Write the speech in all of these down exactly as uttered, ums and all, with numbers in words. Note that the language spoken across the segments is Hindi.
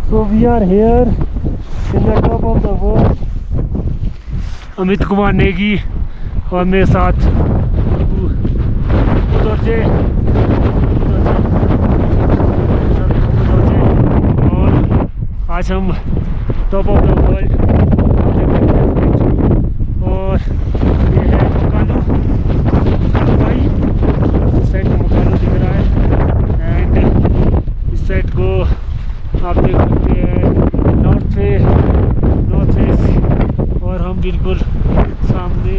So we are here in the top of the world. Amit Kumar Negi और मेरे साथ उधर से और आज हम टॉप ऑफ द वर्ल्ड और ये है मकानो भाई। इस साइड का मकानो दिख रहा है एंड इस साइड को आप देख सकते हैं नॉर्थ से नॉर्थ ईस्ट और हम बिल्कुल सामने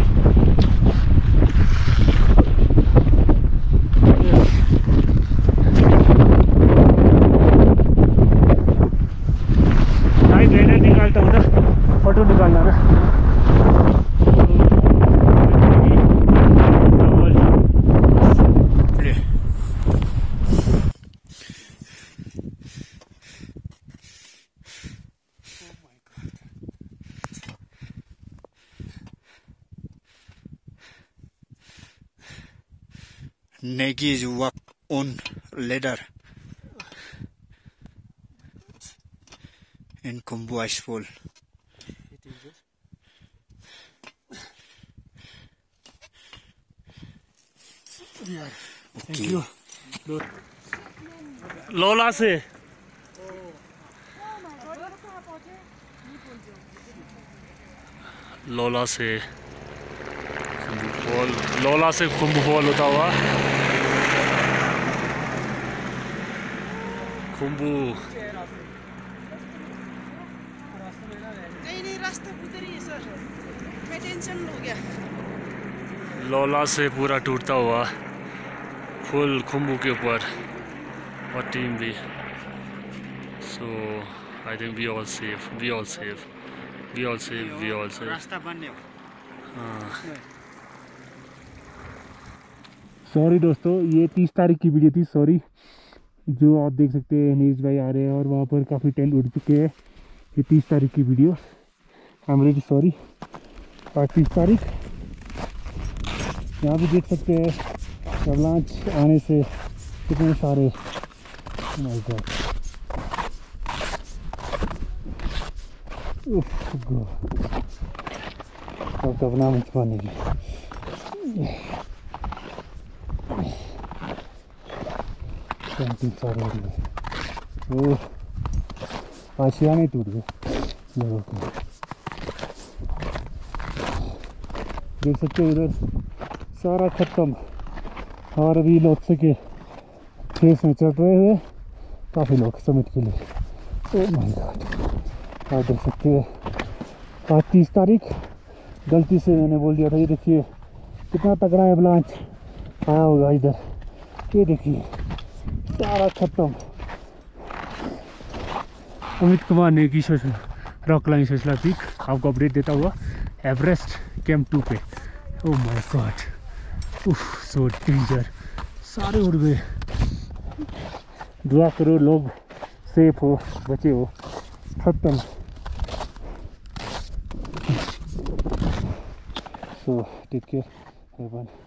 भाई बैनर निकालता हूँ ना, फोटो निकालना ना। Negi's walk on ladder in Khumbu Icefall. Yeah, thank you. लोला से लोला से खुम्बू फॉल, लोला से खुम्बू फॉल होता हुआ खुम्बू। नहीं नहीं रास्ता उधर ही है सर, मैं टेंशन हो गया। लोला से पूरा टूटता हुआ फुल खुम्बू के ऊपर और टीम भी। So I think we all safe, we all safe, we all safe, we all safe. रास्ता बनने हाँ सॉरी दोस्तों, ये तीस तारीख की वीडियो थी। सॉरी, जो आप देख सकते हैं नीरज भाई आ रहे हैं और वहाँ पर काफ़ी टेंट उड़ चुके हैं। ये तीस तारीख की video, I am really sorry. आज तीस तारीख यहाँ भी देख सकते हैं अवलांच आने से कितने सारे माय गॉड अब तो अपना मुझ पाने की सारे हो रही है। आशिया नहीं टूट गए, देख सकते हो उधर सारा खत्म। और अभी लोग के फेस में चल रहे हुए काफ़ी लोग समिट के लिए। ओह माय गॉड, आप देख सकते हैं आज तीस तारीख। गलती से मैंने बोल दिया था। ये देखिए कितना तगड़ा एवलांच आया होगा इधर, ये देखिए सारा खत्म। Amit Kumar Negi social rock line social peak आपको अपडेट देता हुआ एवरेस्ट कैंप टू पे। ओह माय गॉड, उफ सो डेंजर, सारे उड़ गए। दुआ करो लोग सेफ हो, बचे हो। खत्म। So take care everyone.